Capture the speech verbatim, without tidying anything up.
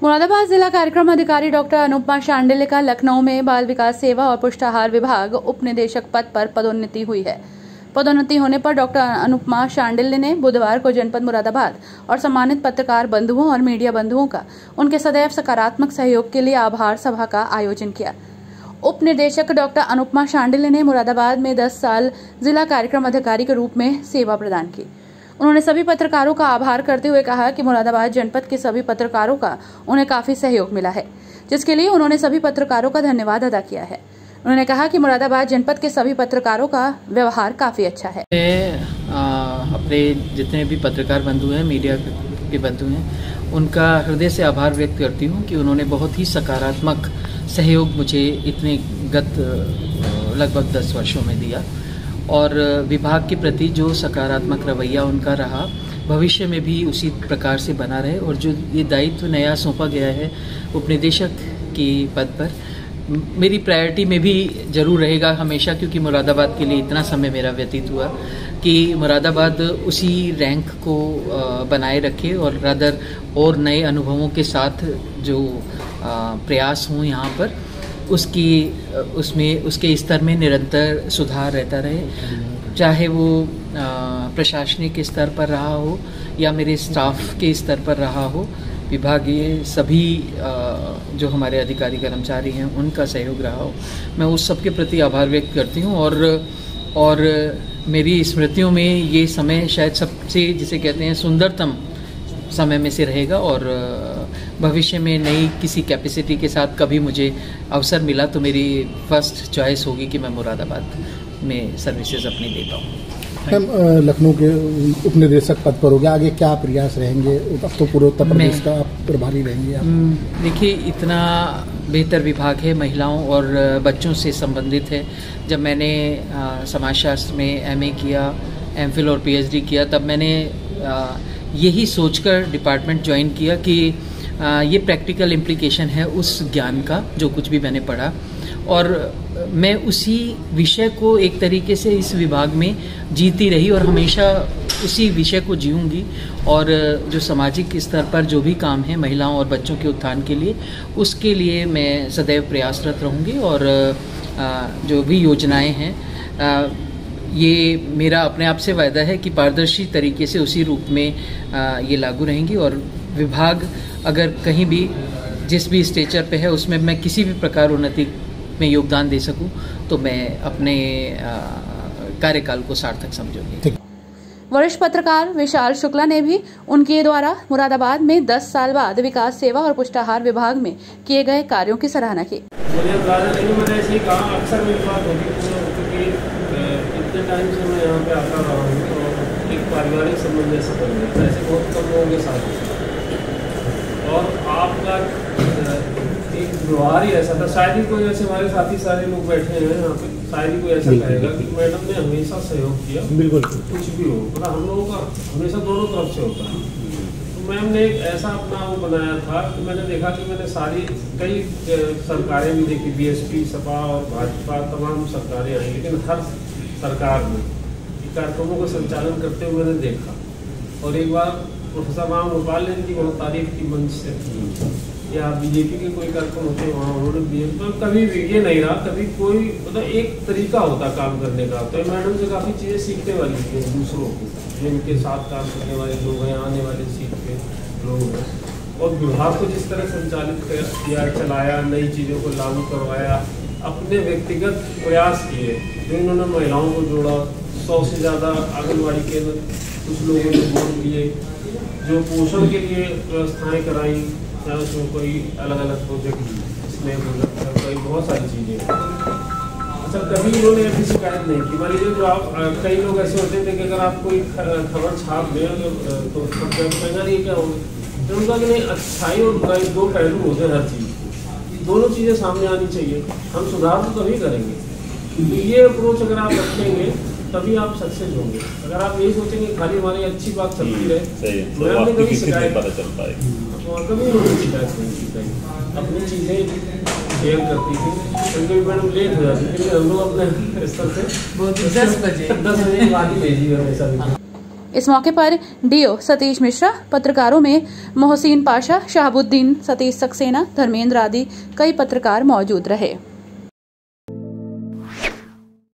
मुरादाबाद जिला कार्यक्रम अधिकारी डॉक्टर अनुपमा शांडिल्य का लखनऊ में बाल विकास सेवा और पुष्टाहार विभाग उप निदेशक पद पर पदोन्नति हुई है। पदोन्नति होने पर डॉक्टर अनुपमा शांडिल्य ने बुधवार को जनपद मुरादाबाद और सम्मानित पत्रकार बंधुओं और मीडिया बंधुओं का उनके सदैव सकारात्मक सहयोग के लिए आभार सभा का आयोजन किया। उप निदेशक डॉक्टर अनुपमा शांडिल्य ने मुरादाबाद में दस साल जिला कार्यक्रम अधिकारी के रूप में सेवा प्रदान की। उन्होंने सभी पत्रकारों का आभार करते हुए कहा कि मुरादाबाद जनपद के सभी पत्रकारों का उन्हें काफी सहयोग मिला है, जिसके लिए उन्होंने सभी पत्रकारों का धन्यवाद अदा किया है। उन्होंने कहा कि मुरादाबाद जनपद के सभी पत्रकारों का व्यवहार काफी अच्छा है। मैं अपने जितने भी पत्रकार बंधु हैं, मीडिया के बंधु हैं, उनका हृदय से आभार व्यक्त करती हूं कि उन्होंने बहुत ही सकारात्मक सहयोग मुझे इतने गत लगभग दस वर्षों में दिया और विभाग के प्रति जो सकारात्मक रवैया उनका रहा भविष्य में भी उसी प्रकार से बना रहे। और जो ये दायित्व नया सौंपा गया है उपनिदेशक की पद पर, मेरी प्रायोरिटी में भी जरूर रहेगा हमेशा, क्योंकि मुरादाबाद के लिए इतना समय मेरा व्यतीत हुआ कि मुरादाबाद उसी रैंक को बनाए रखे और रादर और नए अनुभवों के साथ जो प्रयास हों यहाँ पर उसकी उसमें उसके स्तर में निरंतर सुधार रहता रहे, चाहे वो प्रशासनिक स्तर पर रहा हो या मेरे स्टाफ के स्तर पर रहा हो। विभागीय सभी जो हमारे अधिकारी कर्मचारी हैं उनका सहयोग रहा हो, मैं उस सब के प्रति आभार व्यक्त करती हूँ। और और मेरी स्मृतियों में ये समय शायद सबसे जिसे कहते हैं सुंदरतम समय में से रहेगा और भविष्य में नई किसी कैपेसिटी के साथ कभी मुझे अवसर मिला तो मेरी फर्स्ट चॉइस होगी कि मैं मुरादाबाद में सर्विसेज अपनी दे पाऊँ। मैम, लखनऊ के उप निदेशक पद पर हो गया, आगे क्या प्रयास रहेंगे? अब तो पूरे उत्तर प्रदेश का आप प्रभारी रहेंगे आप। देखिए, इतना बेहतर विभाग है, महिलाओं और बच्चों से संबंधित है। जब मैंने समाजशास्त्र में एमए किया, एमफिल और पीएचडी किया, तब मैंने आ, यही सोचकर डिपार्टमेंट ज्वाइन किया कि आ, ये प्रैक्टिकल इम्प्लीकेशन है उस ज्ञान का जो कुछ भी मैंने पढ़ा, और मैं उसी विषय को एक तरीके से इस विभाग में जीती रही और हमेशा उसी विषय को जीऊंगी। और जो सामाजिक स्तर पर जो भी काम है महिलाओं और बच्चों के उत्थान के लिए, उसके लिए मैं सदैव प्रयासरत रहूंगी। और आ, जो भी योजनाएं हैं, आ, ये मेरा अपने आप से वायदा है कि पारदर्शी तरीके से उसी रूप में आ, ये लागू रहेंगी। और विभाग अगर कहीं भी जिस भी स्टेचर पे है उसमें मैं किसी भी प्रकार उन्नति में योगदान दे सकूं तो मैं अपने कार्यकाल को सार्थक समझूंगी। वरिष्ठ पत्रकार विशाल शुक्ला ने भी उनके द्वारा मुरादाबाद में दस साल बाद विकास सेवा और पुष्टाहार विभाग में किए गए कार्यों की सराहना की। मुझे मैंने ऐसे ही कहा, अक्सर मेरी बात होगी क्योंकि इतने टाइम से मैं यहाँ पे आता रहा हूँ और एक पारिवारिक संबंध ऐसा बन गया, ऐसे बहुत कम लोगों के साथ और आपका एक व्यवहार ही ऐसा था। शायद ही कोई ऐसे हमारे साथी सारे लोग बैठे हैं यहाँ पे, शायद ही कोई ऐसा कहेगा कि मैडम ने हमेशा सहयोग किया, बिल्कुल कुछ भी हो, मतलब हम लोगों का हमेशा दोनों तरफ से होता है। तो मैम ने एक ऐसा अपना वो बनाया था कि मैंने देखा कि मैंने सारी कई सरकारें भी देखी, बीएसपी, सपा और भाजपा, तमाम सरकारें आई, लेकिन हर सरकार में कार्यक्रमों का संचालन करते हुए मैंने देखा। और एक बार प्रोफेसर राम गोपाल ने इनकी बहुत तारीफ की मंच से, या बीजेपी के कोई कार्यक्रम होते वहाँ उन्होंने बीजेपी तो कभी भी ये नहीं रहा, कभी कोई मतलब एक तरीका होता काम करने का। तो मैडम से काफ़ी चीज़ें सीखने वाली थी दूसरों को, जो इनके साथ काम करने वाले लोग हैं, आने वाले सीख के लोग हैं। और विभाग को जिस तरह संचालित किया, चलाया, नई चीज़ों को लागू करवाया, अपने व्यक्तिगत प्रयास किए, जो इन्होंने महिलाओं को जोड़ा, सौ से ज़्यादा आंगनबाड़ी केंद्र कुछ लोगों ने बोल लिए, जो पोषण के लिए व्यवस्थाएँ कराई, चाहे उसमें कोई अलग अलग प्रोजेक्ट, इसमें कोई बहुत सारी चीज़ें। अच्छा, कभी इन्होंने ऐसी शिकायत नहीं की। मान लीजिए जो आप कई लोग ऐसे होते थे कि अगर आप कोई खबर छाप दें तो कहना ये क्या होगा, तो उनका कि नहीं, अच्छाई और बुराई दो पहलू होते हैं हर चीज़ को, दोनों चीज़ें सामने आनी चाहिए। हम सुधार तो तभी करेंगे, तो ये अप्रोच अगर आप रखेंगे तभी आप सक्सेस होंगे। अगर आप यही सोचेंगे खाली हमारी अच्छी बात चलती रहे, तो आपने कभी शिकायत पता चल पाएगी, कभी उन्होंने शिकायत नहीं की कहीं, अपनी चीज़ें शेयर करती थी। कभी मैडम लेट हो जाती थी, हम लोग अपने स्तर से दस बजे दस बजे बाद ही भेजी हमेशा। इस मौके पर डीओ सतीश मिश्रा, पत्रकारों में मोहसिन पाशा, शहाबुद्दीन, सतीश सक्सेना, धर्मेंद्र आदि कई पत्रकार मौजूद रहे।